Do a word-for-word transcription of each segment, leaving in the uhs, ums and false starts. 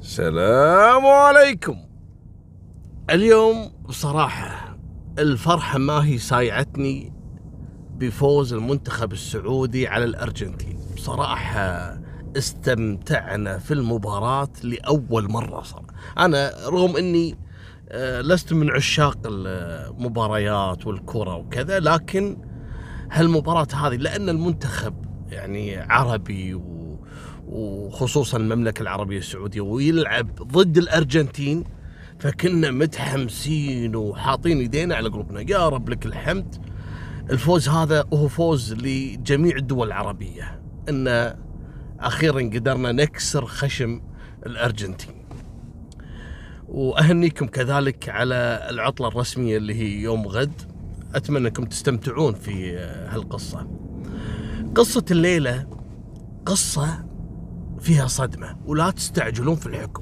السلام عليكم. اليوم بصراحة الفرحة ما هي سايعتني بفوز المنتخب السعودي على الأرجنتين. بصراحة استمتعنا في المباراة لأول مرة صار. أنا رغم أني لست من عشاق المباريات والكرة وكذا، لكن هالمباراة هذه لأن المنتخب يعني عربي وخصوصا المملكة العربية السعودية ويلعب ضد الأرجنتين، فكنا متحمسين وحاطين يدينا على قلوبنا. يا رب لك الحمد، الفوز هذا هو فوز لجميع الدول العربية، إن أخيرا قدرنا نكسر خشم الأرجنتين. وأهنيكم كذلك على العطلة الرسمية اللي هي يوم غد. أتمنى أنكم تستمتعون في هالقصة. قصة الليلة قصة فيها صدمة، ولا تستعجلون في الحكم.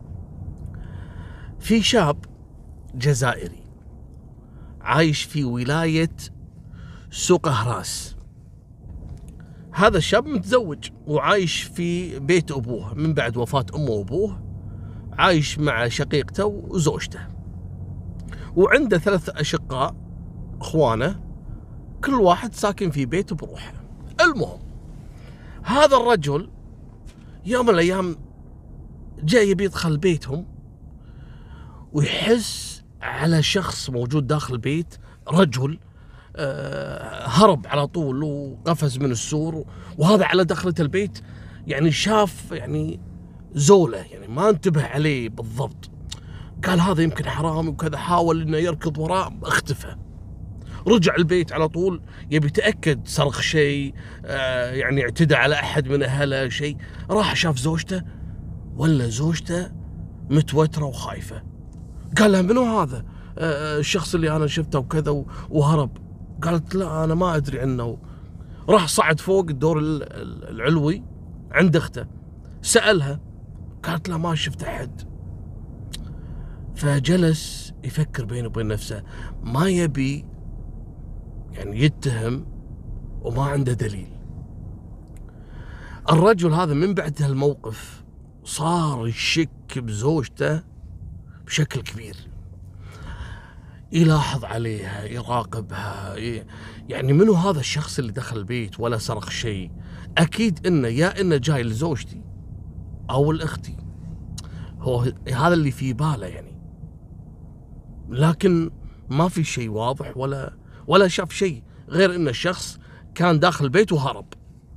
في شاب جزائري عايش في ولاية سوق هراس. هذا الشاب متزوج وعايش في بيت أبوه من بعد وفاة أمه وأبوه، عايش مع شقيقته وزوجته، وعنده ثلاث أشقاء أخوانه، كل واحد ساكن في بيت بروحه. المهم هذا الرجل يوم من الأيام جاي يبي يدخل بيتهم، ويحس على شخص موجود داخل البيت، رجل آه هرب على طول وقفز من السور، وهذا على دخلة البيت يعني شاف يعني زوله، يعني ما انتبه عليه بالضبط. قال هذا يمكن حرامي وكذا، حاول انه يركض وراه، اختفى. رجع البيت على طول يبي يتأكد صرخ شيء، آه يعني اعتدى على أحد من أهله شيء. راح شاف زوجته، ولا زوجته متوترة وخايفة. قال لها منو هذا آه الشخص اللي أنا شفته وكذا وهرب؟ قالت لا أنا ما أدري عنه. راح صعد فوق الدور العلوي عند أخته، سألها، قالت لا ما شفت أحد. فجلس يفكر بينه وبين نفسه، ما يبي يعني يتهم وما عنده دليل. الرجل هذا من بعد هالموقف صار يشك بزوجته بشكل كبير، يلاحظ عليها، يراقبها، يعني منو هذا الشخص اللي دخل البيت ولا صرخ شيء؟ أكيد إنه يا إنه جاي لزوجتي أو لأختي، هو هذا اللي في باله يعني. لكن ما في شيء واضح ولا ولا شاف شيء غير إن الشخص كان داخل البيت وهرب.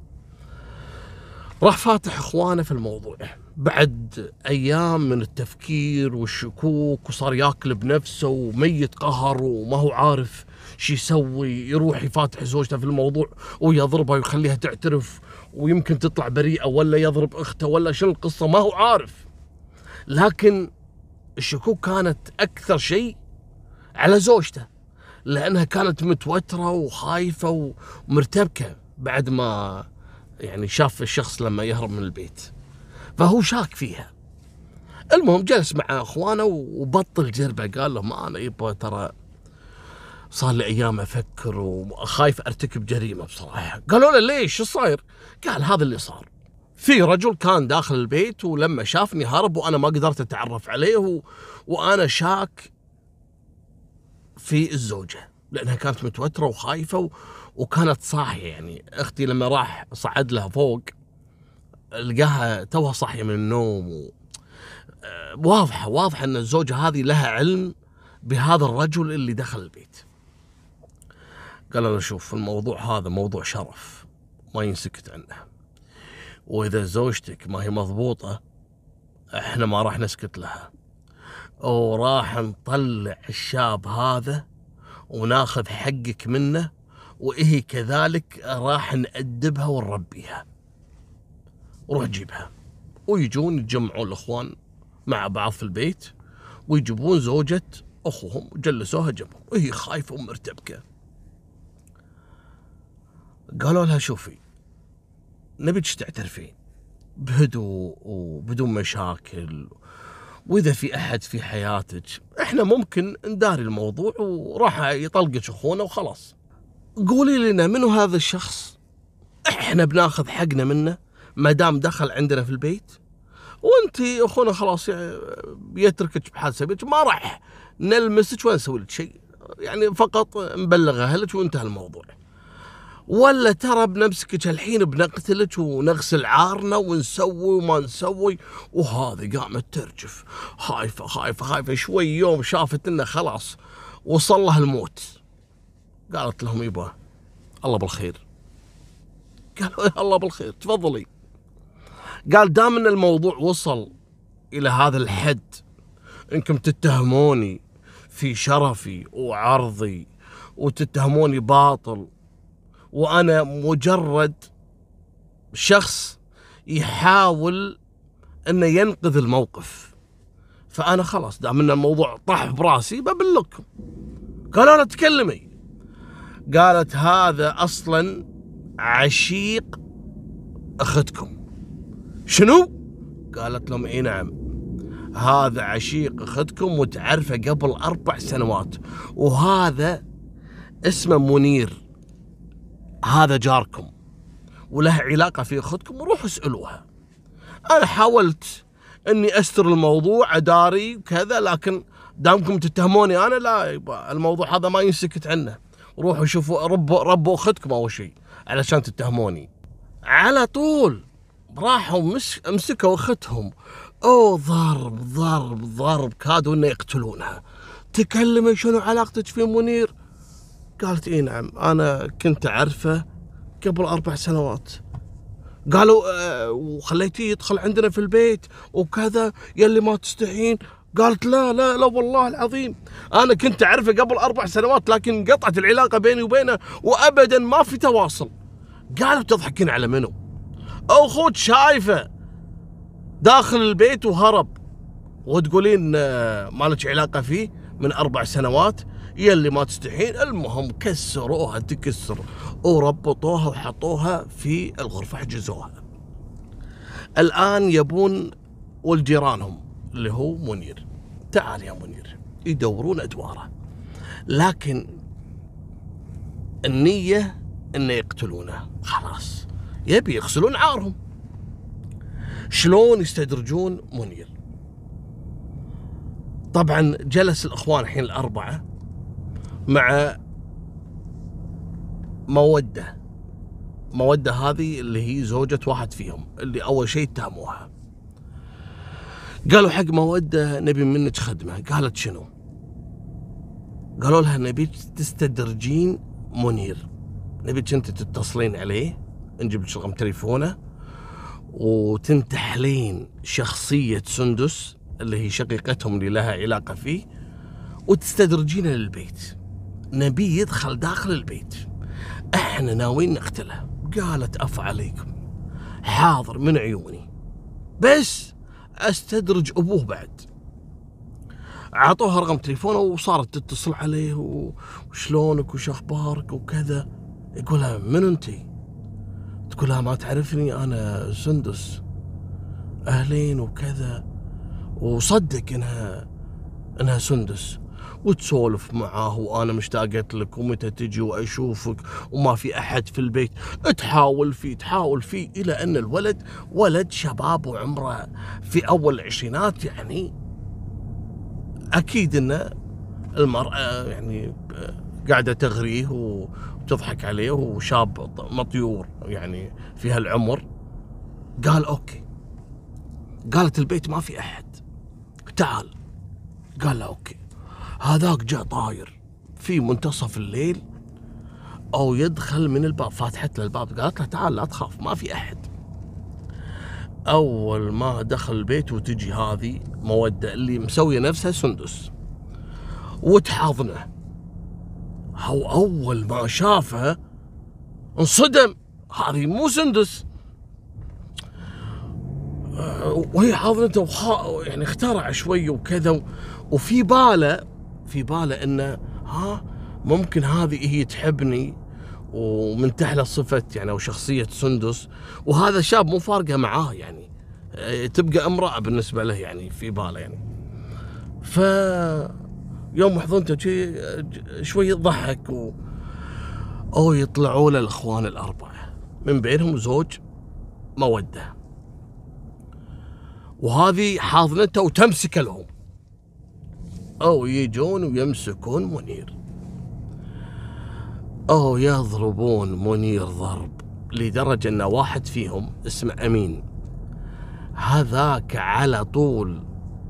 راح فاتح إخوانه في الموضوع بعد أيام من التفكير والشكوك، وصار ياكل بنفسه وميت قهر وما هو عارف شو يسوي. يروح يفاتح زوجته في الموضوع ويضربها ويخليها تعترف، ويمكن تطلع بريئة، ولا يضرب أخته، ولا شنو القصة ما هو عارف. لكن الشكوك كانت أكثر شيء على زوجته، لأنها كانت متوترة وخايفة ومرتبكة بعد ما يعني شاف الشخص لما يهرب من البيت، فهو شاك فيها. المهم جلس مع أخوانه وبطل جربه، قال لهم أنا يبا ترى صار لي أيام أفكر وخايف أرتكب جريمة بصراحة. قالوا له ليش شو صاير؟ قال هذا اللي صار، في رجل كان داخل البيت ولما شافني هرب وأنا ما قدرت أتعرف عليه، و... وأنا شاك في الزوجة لأنها كانت متوترة وخايفة و... وكانت صاحية. يعني أختي لما راح صعد لها فوق لقاها توها صاحية من النوم، و... واضحة واضحة أن الزوجة هذه لها علم بهذا الرجل اللي دخل البيت. قال له شوف الموضوع هذا موضوع شرف ما ينسكت عنه، وإذا زوجتك ما هي مضبوطة احنا ما راح نسكت لها، وراح نطلع الشاب هذا وناخذ حقك منه، وإيه كذلك راح نأدبها ونربيها. روح جيبها. ويجون يتجمعون الأخوان مع بعض في البيت، ويجيبون زوجة أخوهم وجلسوها جنبهم وهي خايفة ومرتبكة. قالوا لها شوفي نبيك تعترفين بهدوء وبدون مشاكل، وإذا في أحد في حياتك إحنا ممكن نداري الموضوع وراح يطلقك أخونا وخلاص. قولي لنا منو هذا الشخص، إحنا بناخذ حقنا منه ما دام دخل عندنا في البيت، وانت اخونا خلاص يعني بيتركك بحال سبيلك، ما راح نلمسك ولا نسوي لك شيء، يعني فقط نبلغ اهلك وانتهى الموضوع. ولا ترى بنمسكك الحين بنقتلك ونغسل عارنا ونسوي وما نسوي. وهذه قامت ترجف خايفه خايفه خايفه. شوي يوم شافت انه خلاص وصل لها الموت، قالت لهم يبا الله بالخير. قالوا الله بالخير تفضلي. قال دام ان الموضوع وصل الى هذا الحد انكم تتهموني في شرفي وعرضي وتتهموني باطل، وانا مجرد شخص يحاول انه ينقذ الموقف، فانا خلاص دام ان الموضوع طاح براسي ببلغكم. قالوا لا تكلمي. قالت هذا اصلا عشيق اختكم. شنو؟ قالت لهم اي نعم، هذا عشيق اختكم وتعرفه قبل اربع سنوات، وهذا اسمه منير، هذا جاركم وله علاقه في اختكم، وروحوا اسالوها. انا حاولت اني استر الموضوع اداري وكذا، لكن دامكم تتهموني انا، لا يبا الموضوع هذا ما ينسكت عنه، روحوا شوفوا ربوا ربوا اختكم اول شيء علشان تتهموني. على طول راحوا مس مسكوا اختهم، او ضرب ضرب ضرب، كادوا انه يقتلونها. تكلمي شنو علاقتك في منير؟ قالت اي نعم انا كنت اعرفه قبل اربع سنوات. قالوا أه وخليتيه يدخل عندنا في البيت وكذا يلي ما تستحين. قالت لا لا لا والله العظيم انا كنت اعرفه قبل اربع سنوات، لكن قطعت العلاقه بيني وبينه وابدا ما في تواصل. قالوا تضحكين على منو؟ اخوك شايفه داخل البيت وهرب وتقولين ما لك علاقه فيه من اربع سنوات يلي ما تستحين. المهم كسروها تكسر وربطوها وحطوها في الغرفه، حجزوها. الان يبون والجيرانهم اللي هو منير، تعال يا منير، يدورون ادواره، لكن النيه انه يقتلونه، خلاص يبي يغسلون عارهم. شلون يستدرجون منير؟ طبعا جلس الاخوان الحين الاربعه مع موده. موده هذه اللي هي زوجة واحد فيهم اللي اول شيء اتهموها. قالوا حق موده نبي منك خدمه. قالت شنو؟ قالوا لها نبيك تستدرجين منير، نبيك انت تتصلين عليه، نجيب لك رقم تليفونه، وتنتحلين شخصيه سندس اللي هي شقيقتهم اللي لها علاقه فيه، وتستدرجينه للبيت. نبي يدخل داخل البيت، احنا ناويين نقتله. قالت اف عليكم، حاضر من عيوني، بس استدرج ابوه بعد. عطوها رقم تليفونه وصارت تتصل عليه وشلونك وش اخبارك وكذا. يقولها من انتي؟ تقولها ما تعرفني انا سندس، اهلين وكذا، وصدق انها انها سندس، وتسولف معاه وانا مشتاقت لك ومتى تجي واشوفك وما في احد في البيت. تحاول فيه تحاول فيه الى ان الولد ولد شباب وعمره في اول العشرينات، يعني اكيد ان المرأة يعني قاعدة تغريه وتضحك عليه، وشاب مطيور يعني في هالعمر. قال اوكي. قالت البيت ما في احد، تعال. قال له اوكي. هذاك جاء طاير في منتصف الليل او يدخل من الباب، فاتحت له الباب. قالت له تعال لا تخاف ما في احد. اول ما دخل البيت وتجي هذه موده اللي مسويه نفسها سندس وتحاضنه، هو اول ما شافها انصدم، هذه مو سندس. وهي حاضنته وخا يعني اخترع شوي وكذا، وفي باله في باله انه ها ممكن هذه هي تحبني ومنتحله صفه يعني او شخصيه سندس، وهذا شاب مو فارقه معاه يعني تبقى امراه بالنسبه له يعني في باله يعني. ف يوم حضنته شوي ضحك و... او يطلعوا له الاخوان الاربعه، من بينهم زوج موده. وهذه حاضنته وتمسك لهم، أو يجون ويمسكون منير، أو يضربون منير ضرب لدرجة أن واحد فيهم اسمه أمين، هذاك على طول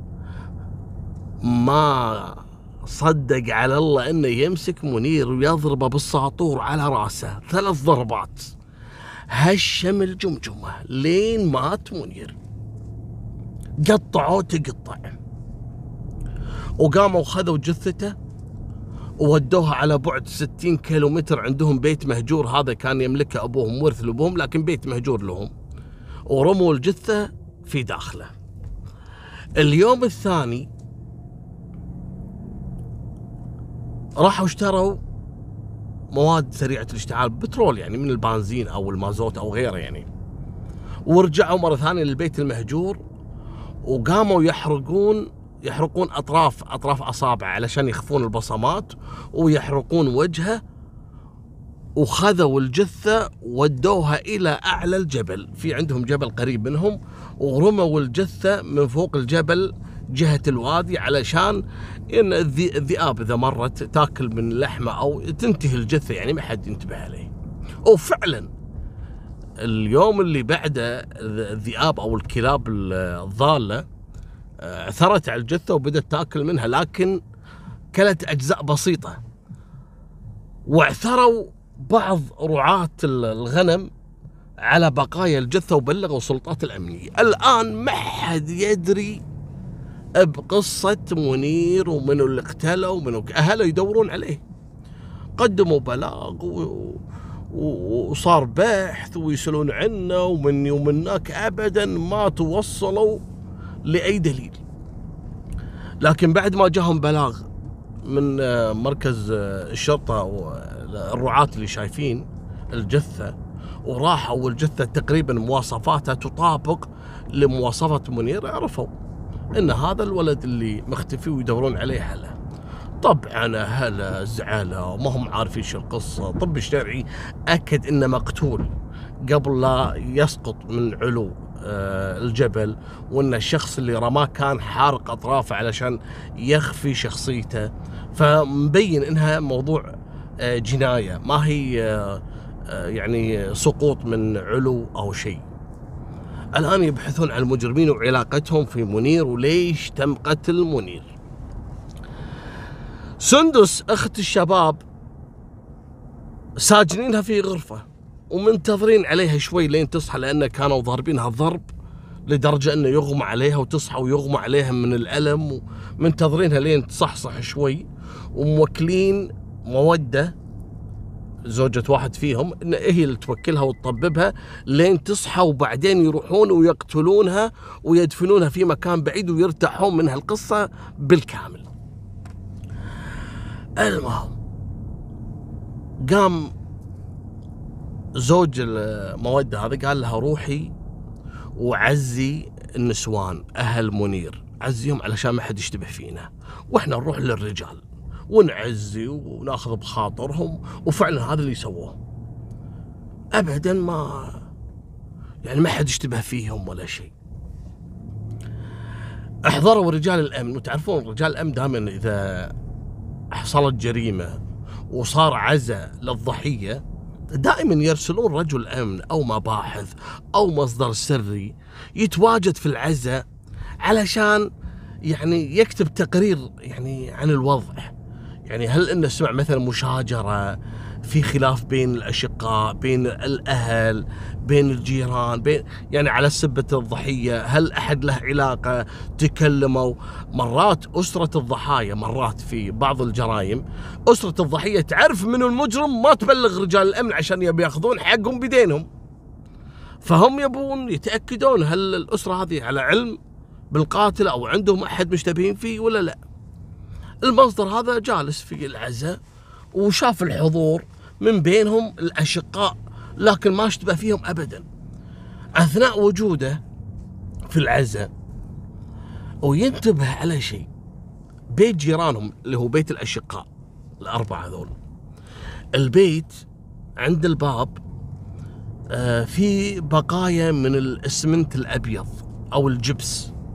ما صدق على الله أنه يمسك منير ويضربه بالساطور على راسه ثلاث ضربات، هشم الجمجمة لين مات منير، قطعوه تقطع، وقاموا خذوا جثته وودوها على بعد ستين كيلو متر، عندهم بيت مهجور، هذا كان يملكه أبوهم، ورث لأبوهم لكن بيت مهجور لهم، ورموا الجثة في داخله. اليوم الثاني راحوا اشتروا مواد سريعة الاشتعال، بترول يعني من البنزين أو المازوت أو غيره يعني، ورجعوا مرة ثانية للبيت المهجور، وقاموا يحرقون يحرقون أطراف أطراف أصابعه علشان يخفون البصمات، ويحرقون وجهه، وخذوا الجثة ودوها إلى أعلى الجبل، في عندهم جبل قريب منهم، ورموا الجثة من فوق الجبل جهة الوادي علشان إن الذئاب إذا مرت تاكل من اللحمة أو تنتهي الجثة، يعني ما حد ينتبه عليه. وفعلا اليوم اللي بعده الذئاب أو الكلاب الضالة عثرت على الجثة وبدأت تاكل منها، لكن كلت أجزاء بسيطة، واعثروا بعض رعاة الغنم على بقايا الجثة وبلغوا السلطات الأمنية. الآن ما حد يدري بقصة منير ومنو اللي اقتله ومنو، أهله يدورون عليه، قدموا بلاغ و... وصار بحث ويسألون عنه ومن يوم هناك، أبدا ما توصلوا لأي دليل. لكن بعد ما جاهم بلاغ من مركز الشرطة والرعاة اللي شايفين الجثة، وراحوا والجثة تقريبا مواصفاتها تطابق لمواصفة منير، عرفوا ان هذا الولد اللي مختفي ويدورون عليه هلا. طبعا هلا زعلوا وما هم عارفين شو القصة. الطب الشرعي أكد انه مقتول قبل لا يسقط من علو الجبل، وان الشخص اللي رماه كان حارق اطرافه علشان يخفي شخصيته، فمبين انها موضوع جناية، ما هي يعني سقوط من علو او شيء. الان يبحثون عن المجرمين وعلاقتهم في منير وليش تم قتل منير. سندس اخت الشباب ساجنينها في غرفة ومنتظرين عليها شوي لين تصحى، لأن كانوا ضاربينها ضرب لدرجة أنه يغمى عليها وتصحى ويغمى عليها من الألم، ومنتظرينها لين تصحصح شوي، وموكلين مودة زوجة واحد فيهم إن هي اللي توكلها وتطببها لين تصحى، وبعدين يروحون ويقتلونها ويدفنونها في مكان بعيد ويرتاحون من هالقصة بالكامل. المهم قام زوج المودة هذا قال لها روحي وعزي النسوان أهل منير، عزيهم علشان ما حد يشتبه فينا، وإحنا نروح للرجال ونعزي وناخذ بخاطرهم. وفعلا هذا اللي سووه، أبدا ما يعني ما حد يشتبه فيهم ولا شيء. احضروا رجال الأمن، وتعرفون رجال الأمن دائما إذا حصلت جريمة وصار عزاء للضحية دائما يرسلون رجل أمن أو مباحث أو مصدر سري يتواجد في العزاء علشان يعني يكتب تقرير يعني عن الوضع، يعني هل إنه سمع مثلا مشاجرة، في خلاف بين الأشقاء، بين الأهل، بين الجيران، بين يعني على سبة الضحية، هل أحد له علاقة، تكلموا. مرات أسرة الضحايا، مرات في بعض الجرائم أسرة الضحية تعرف منو المجرم، ما تبلغ رجال الأمن عشان يبي ياخذون حقهم بدينهم، فهم يبون يتأكدون هل الأسرة هذه على علم بالقاتل أو عندهم أحد مشتبهين فيه ولا لا. المصدر هذا جالس في العزاء وشاف الحضور من بينهم الأشقاء، لكن ما اشتبه فيهم أبدا. أثناء وجوده في العزاء وينتبه على شيء، بيت جيرانهم اللي هو بيت الأشقاء الأربعة هذول، البيت عند الباب في بقايا من الإسمنت الأبيض أو الجبس،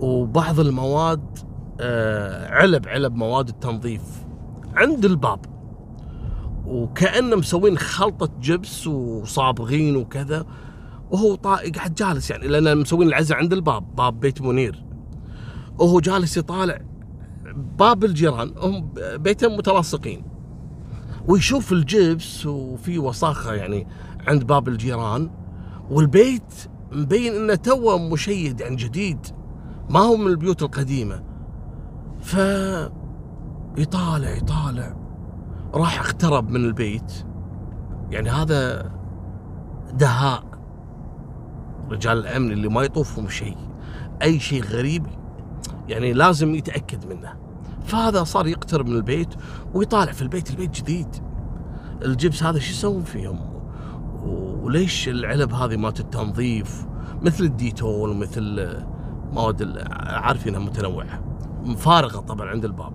وبعض المواد آه علب علب مواد التنظيف عند الباب، وكأنه مسوين خلطة جبس وصابغين وكذا، وهو قاعد جالس يعني، لأن مسوين العزة عند الباب، باب بيت منير، وهو جالس يطالع باب الجيران، هم بيتهم متلاصقين، ويشوف الجبس وفي وساخة يعني عند باب الجيران، والبيت مبين انه توه مشيد يعني جديد، ما هو من البيوت القديمة. ف يطالع يطالع راح اقترب من البيت، يعني هذا دهاء رجال الأمن اللي ما يطوفهم شيء، أي شيء غريب يعني لازم يتأكد منه. فهذا صار يقترب من البيت ويطالع في البيت، البيت جديد، الجبس هذا شو يسوون فيهم، وليش العلب هذه مالت التنظيف مثل الديتول ومثل مواد عارفينها متنوعة فارغة طبعا عند الباب.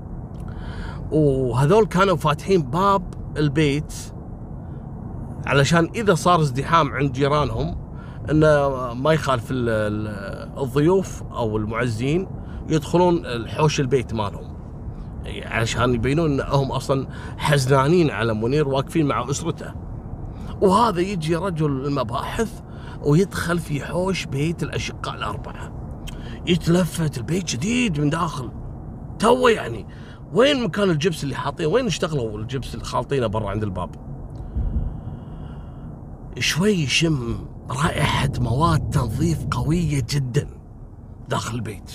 وهذول كانوا فاتحين باب البيت علشان إذا صار ازدحام عند جيرانهم إنه ما يخالف الضيوف أو المعزين يدخلون الحوش البيت مالهم، علشان يبينون أنهم أصلا حزنانين على منير واقفين مع أسرته. وهذا يجي رجل المباحث ويدخل في حوش بيت الأشقاء الأربعة، يتلفت، البيت جديد من داخل توه يعني، وين مكان الجبس اللي حاطينه، وين اشتغلوا الجبس اللي خالطينه برا عند الباب. شوي يشم رائحة مواد تنظيف قوية جدا داخل البيت.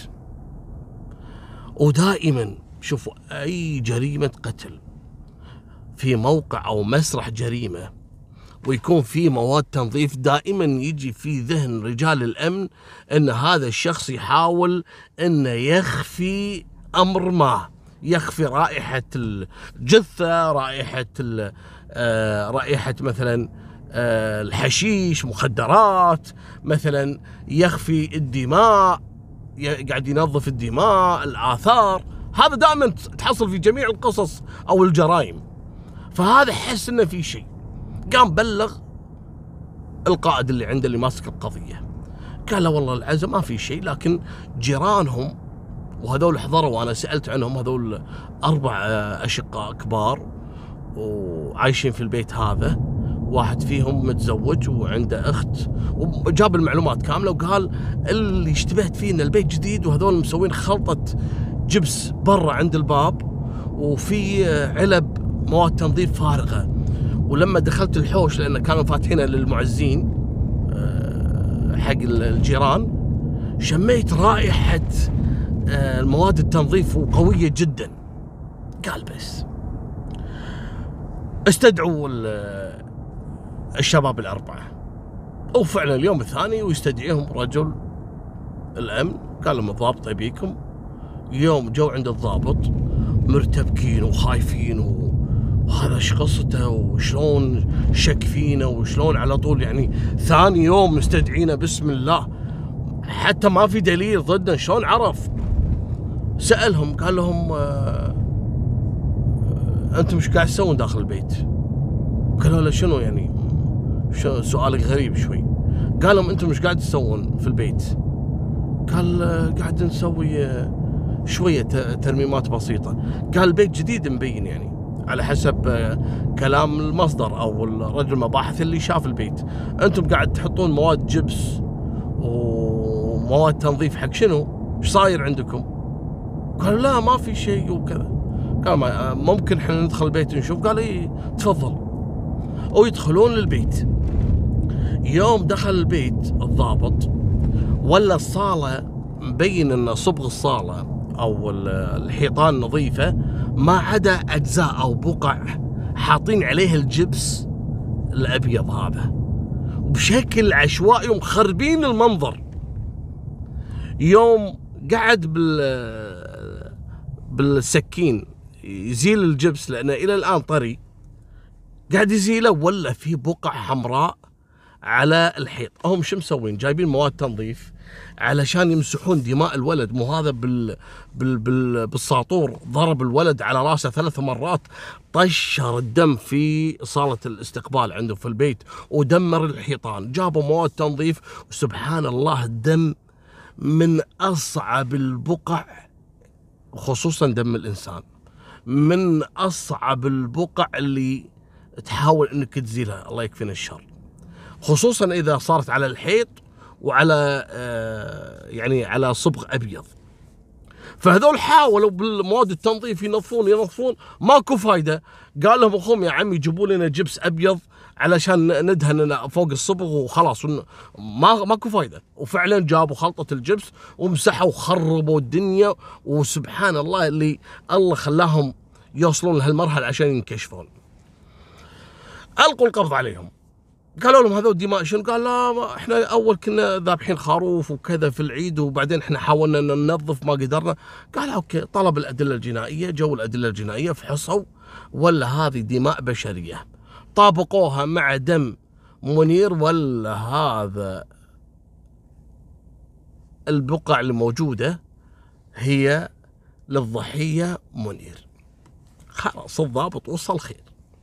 ودائما شوفوا أي جريمة قتل في موقع أو مسرح جريمة ويكون في مواد تنظيف، دائما يجي في ذهن رجال الأمن أن هذا الشخص يحاول أن يخفي أمر ما، يخفي رائحة الجثة، رائحة رائحة مثلا الحشيش، مخدرات مثلا، يخفي الدماء، قاعد ينظف الدماء، الآثار. هذا دائما تحصل في جميع القصص أو الجرائم. فهذا حس إنه في شيء، قام بلغ القائد اللي عنده اللي ماسك القضية، قال له والله العزة ما في شيء، لكن جيرانهم وهذول حضروا وأنا سألت عنهم، هذول أربع أشقاء كبار وعايشين في البيت هذا، واحد فيهم متزوج وعنده أخت، وجاب المعلومات كاملة، وقال اللي اشتبهت فيه إن البيت جديد وهذول مسوين خلطة جبس برا عند الباب، وفي علب مواد تنظيف فارغة. ولما دخلت الحوش لأن كانوا فاتحينه للمعزين حق الجيران، شميت رائحة المواد التنظيف قوية جدا. قال بس استدعوا الشباب الأربعة، وفعلا اليوم الثاني ويستدعيهم رجل الأمن، قال لهم الضابط يبيكم. يوم جو عند الضابط مرتبكين وخايفين، وهذا ايش قصته وشلون شك فينا وشلون على طول يعني ثاني يوم مستدعينا بسم الله، حتى ما في دليل ضدنا، شلون عرف؟ سألهم قال لهم آه انتم ايش قاعد تسوون داخل البيت؟ قالوا له شنو يعني؟ شو سؤالك غريب شوي. قال لهم انتم ايش قاعد تسوون في البيت؟ قال آه قاعد نسوي آه شوية ترميمات بسيطة. قال البيت جديد مبين يعني على حسب آه كلام المصدر او الرجل المباحث اللي شاف البيت، انتم قاعد تحطون مواد جبس ومواد تنظيف حق شنو؟ ايش صاير عندكم؟ قالوا لا ما في شيء وكذا. قال ممكن احنا ندخل البيت نشوف؟ قال اي تفضل. ويدخلون للبيت. يوم دخل البيت الضابط ولا الصالة مبين ان صبغ الصالة او الحيطان نظيفة، ما عدا اجزاء او بقع حاطين عليها الجبس الابيض هذا بشكل عشوائي ومخربين المنظر. يوم قعد بال بالسكين يزيل الجبس لأنه إلى الآن طري، قاعد يزيله ولا في بقع حمراء على الحيط. هم شو مسوين؟ جايبين مواد تنظيف علشان يمسحون دماء الولد، مو هذا بال... بال... بال... بالساطور ضرب الولد على راسه ثلاث مرات، طشر الدم في صالة الاستقبال عنده في البيت ودمر الحيطان. جابوا مواد تنظيف وسبحان الله الدم من أصعب البقع، خصوصا دم الإنسان، من أصعب البقع اللي تحاول أنك تزيلها، الله يكفينا الشر، خصوصا إذا صارت على الحيط وعلى آه يعني على صبغ أبيض. فهذول حاولوا بالمواد التنظيف ينظفون ينظفون ماكو فايدة. قال لهم أخوهم يا عمي جيبوا لنا جبس أبيض علشان ندهن فوق الصبغ وخلاص، ما ماكو فايدة. وفعلا جابوا خلطة الجبس ومسحوا وخربوا الدنيا، وسبحان الله اللي الله خلاهم يوصلون لهالمرحلة عشان ينكشفون. ألقوا القبض عليهم، قالوا لهم هذول دماء شنو؟ قال لا احنا اول كنا ذابحين خروف وكذا في العيد، وبعدين احنا حاولنا ان ننظف ما قدرنا. قال اوكي، طلب الادله الجنائيه، جو الادله الجنائيه فحصوا ولا هذه دماء بشريه، طابقوها مع دم منير، ولا هذا البقع الموجوده هي للضحيه منير. خلاص الضابط وصل خير.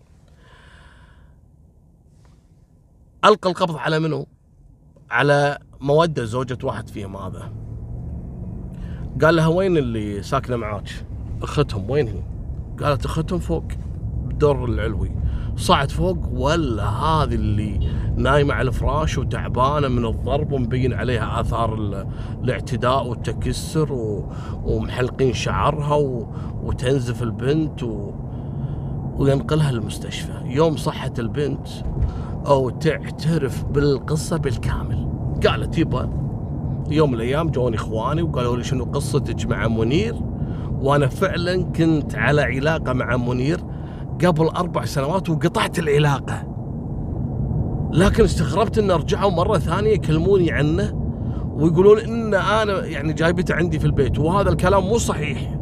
ألقى القبض على منو؟ على مودة زوجة واحد فيهم هذا. قال لها وين اللي ساكنة معاك؟ أختهم وين هي؟ قالت أختهم فوق بالدور العلوي. صعد فوق ولا هذه اللي نايمة على الفراش وتعبانة من الضرب ومبين عليها آثار الاعتداء والتكسر، ومحلقين شعرها وتنزف البنت و... وينقلها للمستشفى. يوم صحت البنت أو تعترف بالقصة بالكامل، قالت يبا يوم من الأيام جوني إخواني وقالوا لي شنو قصتك مع منير، وأنا فعلا كنت على علاقة مع منير قبل أربع سنوات وقطعت العلاقة، لكن استغربت إن رجعوا مرة ثانية يكلموني عنه ويقولون إن أنا يعني جايبته عندي في البيت، وهذا الكلام مو صحيح.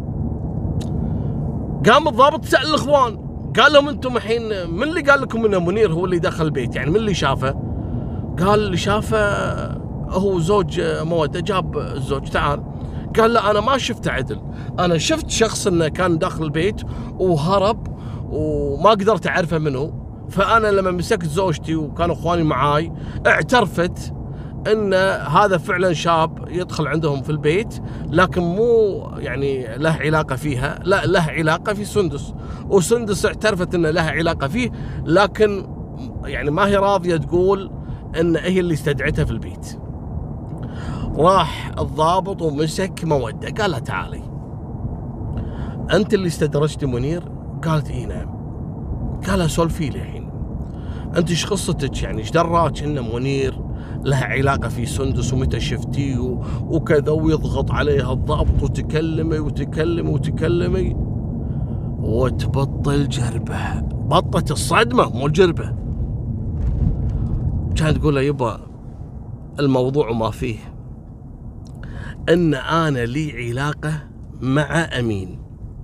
قام الضابط سأل الإخوان، قال لهم انتم الحين من اللي قال لكم ان منير هو اللي دخل البيت؟ يعني من اللي شافه؟ قال اللي شافه هو زوج مودة. جاب الزوج تعال، قال لا انا ما شفته عدل، انا شفت شخص انه كان داخل البيت وهرب وما قدرت اعرفه منه، فانا لما مسكت زوجتي وكانوا اخواني معاي اعترفت ان هذا فعلا شاب يدخل عندهم في البيت، لكن مو يعني له علاقه فيها، لا له علاقه في سندس، وسندس اعترفت ان لها علاقه فيه، لكن يعني ما هي راضيه تقول ان هي اللي استدعتها في البيت. راح الضابط ومسك مودة، قال لها تعالي انت اللي استدرجتي منير؟ قالت اي نعم. قال لها سولفي لي الحين، انت ايش قصتك؟ يعني ايش دراك ان منير لها علاقة في سندس ومتى شفتيه وكذا؟ ويضغط عليها الضابط وتكلمي وتكلمي وتكلمي وتبطل جربة، بطت الصدمة مو الجربة. كانت تقول له يبا الموضوع ما فيه ان انا لي علاقة مع امين.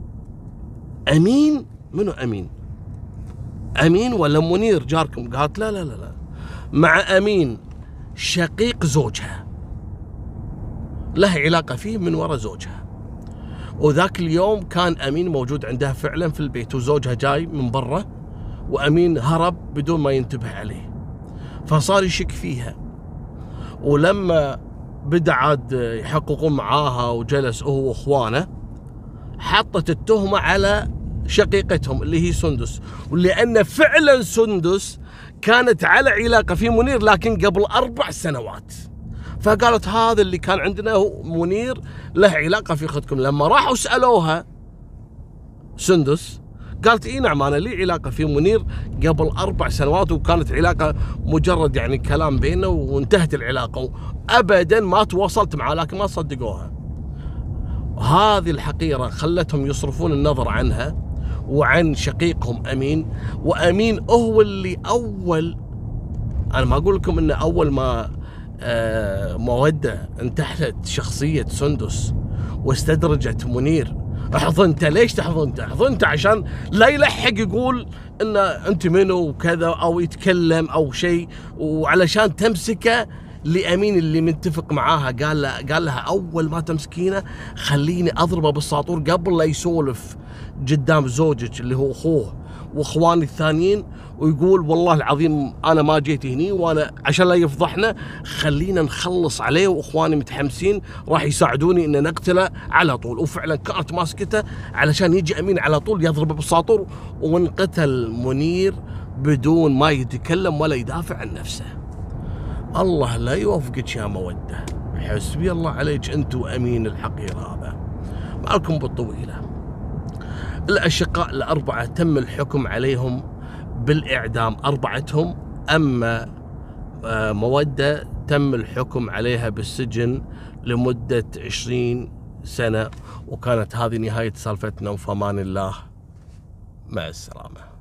امين؟ منو امين؟ امين ولا منير جاركم؟ قالت لا لا لا لا، مع امين شقيق زوجها، لها علاقة فيه من وراء زوجها. وذاك اليوم كان أمين موجود عندها فعلا في البيت، وزوجها جاي من برا، وأمين هرب بدون ما ينتبه عليه، فصار يشك فيها. ولما بدأ عاد يحققون معاها وجلس هو واخوانه، حطت التهمة على شقيقتهم اللي هي سندس، ولأن فعلا سندس كانت على علاقة في منير لكن قبل أربع سنوات، فقالت هذا اللي كان عندنا هو منير له علاقة في أختكم. لما راحوا سألوها سندس قالت إيه نعم أنا لي علاقة في منير قبل أربع سنوات، وكانت علاقة مجرد يعني كلام بيننا وانتهت العلاقة، أبدا ما تواصلت معاه، لكن ما صدقوها. هذه الحقيرة خلتهم يصرفون النظر عنها وعن شقيقهم أمين. وأمين هو اللي أول، أنا ما أقول لكم إن أول ما آه مودة انتحلت شخصية سندس واستدرجت منير احضنته. ليش تحضنته؟ احضنته عشان لا يلحق يقول إن أنت منو وكذا أو يتكلم أو شيء، وعلشان تمسكه لأمين اللي متفق معاها. قال له قال لها أول ما تمسكينه خليني أضربه بالساطور قبل لا يسولف قدام زوجك اللي هو أخوه واخواني الثانيين، ويقول والله العظيم انا ما جيت هني وانا عشان لا يفضحنا، خلينا نخلص عليه، واخواني متحمسين راح يساعدوني ان نقتله على طول. وفعلا كانت ماسكته علشان يجي امين على طول يضربه بالساطور، وانقتل منير بدون ما يتكلم ولا يدافع عن نفسه. الله لا يوفقك يا مودة، حسبي الله عليك انت وامين الحقير هذا. مالكم بالطويلة. الاشقاء الاربعة تم الحكم عليهم بالاعدام اربعتهم، اما مودة تم الحكم عليها بالسجن لمدة عشرين سنة. وكانت هذه نهاية سالفتنا، وفمان الله، مع السلامة.